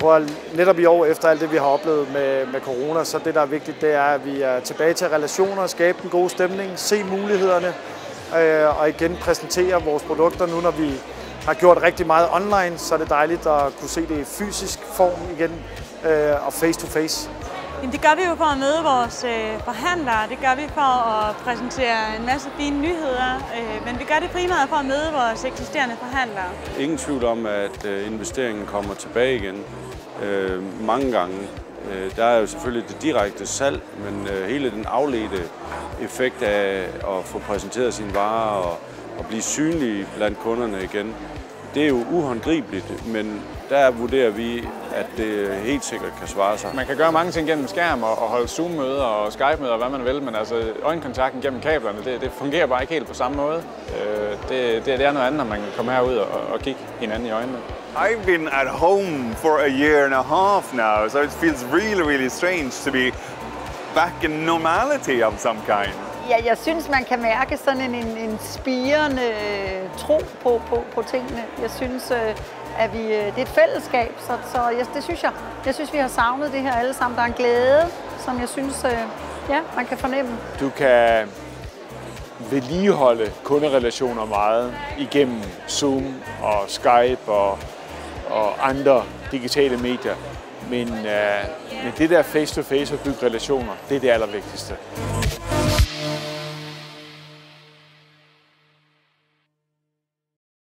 tror, at netop i år, efter alt det, vi har oplevet med corona, så det, der er vigtigt, det er, at vi er tilbage til relationer, skabe en god stemning, se mulighederne, og igen præsentere vores produkter. Nu, når vi har gjort rigtig meget online, så er det dejligt at kunne se det i fysisk form igen, og face to face. Det gør vi jo for at møde vores forhandlere, det gør vi for at præsentere en masse fine nyheder, men vi gør det primært for at møde vores eksisterende forhandlere. Ingen tvivl om, at investeringen kommer tilbage igen mange gange. Der er jo selvfølgelig det direkte salg, men hele den afledte effekt af at få præsenteret sine varer og blive synlige blandt kunderne igen, det er jo uhåndgribeligt, men der vurderer vi, at det helt sikkert kan svare sig. Man kan gøre mange ting gennem skærm og holde Zoom-møder og Skype-møder og hvad man vil, men altså øjenkontakten gennem kablerne, det fungerer bare ikke helt på samme måde. Det er noget andet, når man kan komme herud og kigge hinanden i øjnene. I've been at home for a year and a half now, so it feels really strange to be back in normality of some kind. Ja, jeg synes, man kan mærke sådan en spirende tro på tingene. Jeg synes, at det er et fællesskab, så det synes jeg. Jeg synes, vi har savnet det her alle sammen. Der er en glæde, som jeg synes, man kan fornemme. Du kan vedligeholde kunderelationer meget igennem Zoom og Skype og andre digitale medier. Men det der face-to-face og bygge relationer, det er det allervigtigste.